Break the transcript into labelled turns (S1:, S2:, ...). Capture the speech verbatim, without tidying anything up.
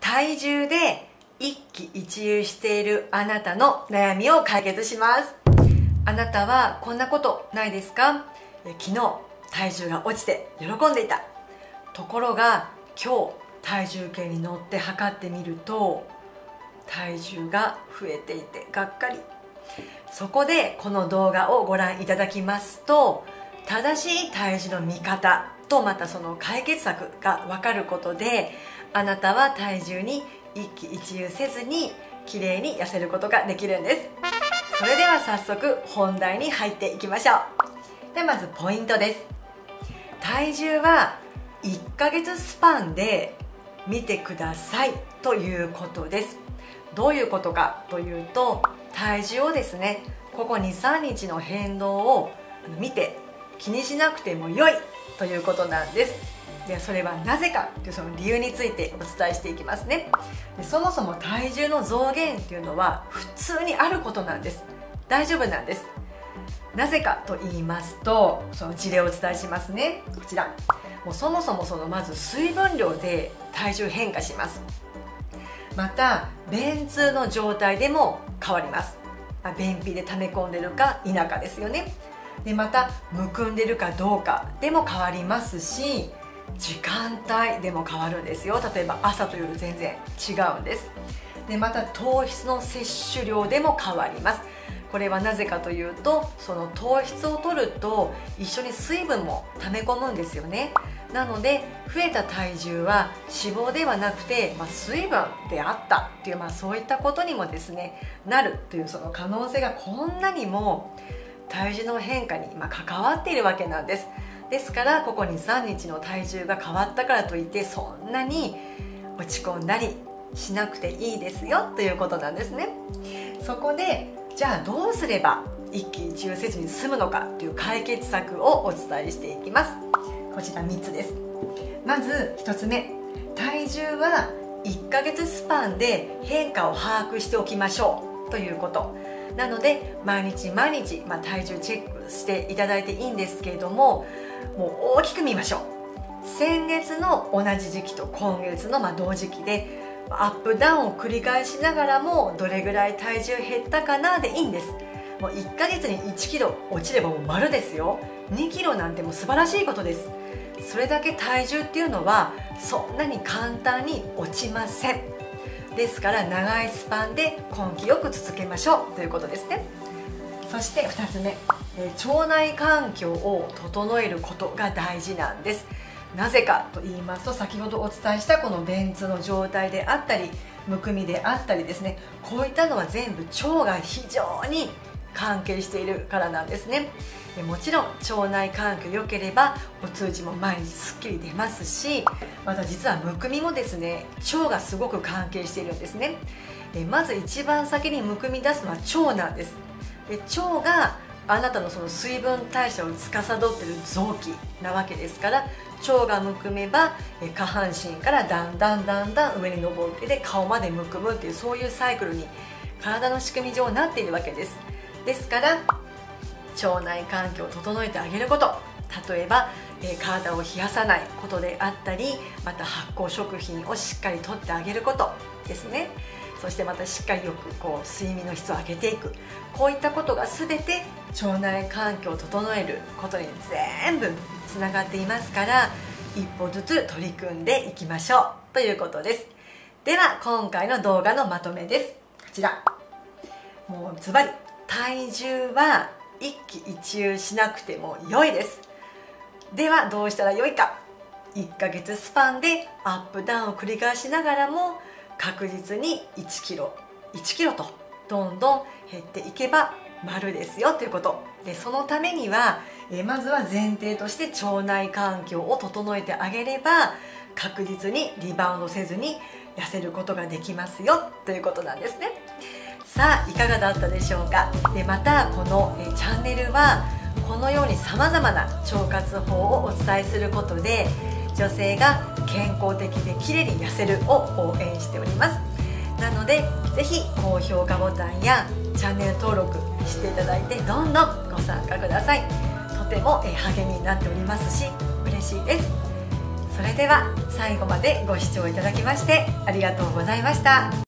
S1: 体重で一喜一憂しているあなたの悩みを解決します。あなたはこんなことないですか？昨日体重が落ちて喜んでいた。ところが今日体重計に乗って測ってみると体重が増えていてがっかり。そこでこの動画をご覧いただきますと、正しい体重の見方とまたその解決策が分かることで、あなたは体重に一喜一憂せずにきれいに痩せることができるんです。それでは早速本題に入っていきましょう。ではまずポイントです。体重はいっかげつスパンで見てくださいということです。どういうことかというと、体重をですね、ここにさんにちの変動を見て気にしなくても良いということなんです。でそれはなぜかというその理由についてお伝えしていきますね。でそもそも体重の増減っていうのは普通にあることなんです。大丈夫なんです。なぜかと言いますと、その事例をお伝えしますね。こちらもうそもそもそのまず水分量で体重変化します。また便通の状態でも変わります。便秘で溜め込んでるか否かですよね。でまたむくんでるかどうかでも変わりますし、時間帯でも変わるんですよ。例えば朝と夜全然違うんです。でまた糖質の摂取量でも変わります。これはなぜかというと、その糖質を取ると一緒に水分も溜め込むんですよね。なので増えた体重は脂肪ではなくて、まあ、水分であったっていう、まあ、そういったことにもですねなるというその可能性がこんなにも体重の変化にまあ関わっているわけなんです。ですからここにさんにちの体重が変わったからといってそんなに落ち込んだりしなくていいですよということなんですね。そこでじゃあどうすれば一喜一憂せずに済むのかという解決策をお伝えしていきます。こちらみっつです。まずひとつめ、体重はいっかげつスパンで変化を把握しておきましょうということなので、毎日毎日、まあ、体重チェックしていただいていいんですけれども、もう大きく見ましょう。先月の同じ時期と今月のまあ同時期でアップダウンを繰り返しながらもどれぐらい体重減ったかなでいいんです。もういっかげつにいちキロ落ちればもう丸ですよ。にキロなんてもう素晴らしいことです。それだけ体重っていうのはそんなに簡単に落ちません。ですから長いスパンで根気よく続けましょうということですね。そしてふたつめ、腸内環境を整えることが大事なんです。なぜかと言いますと、先ほどお伝えしたこの便通の状態であったりむくみであったりですね、こういったのは全部腸が非常に関係しているからなんですね。もちろん腸内環境良ければお通じも毎日すっきり出ますし、また実はむくみもですね腸がすごく関係しているんですね。まず一番先にむくみ出すのは腸なんです。で腸があなたのその水分代謝を司っている臓器なわけですから、腸がむくめば下半身からだんだんだんだん上に上ってで顔までむくむっていう、そういうサイクルに体の仕組み上なっているわけです。ですから腸内環境を整えてあげること、例えば、えー、体を冷やさないことであったり、また発酵食品をしっかりとってあげることですね。そしてまたしっかりよくこう睡眠の質を上げていく、こういったことが全て腸内環境を整えることに全部つながっていますから、一歩ずつ取り組んでいきましょうということです。では今回の動画のまとめです。こちら、もうズバリ体重は一喜一憂しなくても良いです。ではどうしたら良いか。いっかげつスパンでアップダウンを繰り返しながらも確実にいちキロいちキロとどんどん減っていけば丸ですよということで、そのためにはえまずは前提として腸内環境を整えてあげれば確実にリバウンドせずに痩せることができますよということなんですね。さあいかがだったでしょうか。でまたこのえチャンネルはこのようにさまざまな腸活法をお伝えすることで、女性が健康的できれいに痩せるを応援しております。なのでぜひ高評価ボタンやチャンネル登録していただいてどんどんご参加ください。とても励みになっておりますし嬉しいです。 それでは最後までご視聴いただきましてありがとうございました。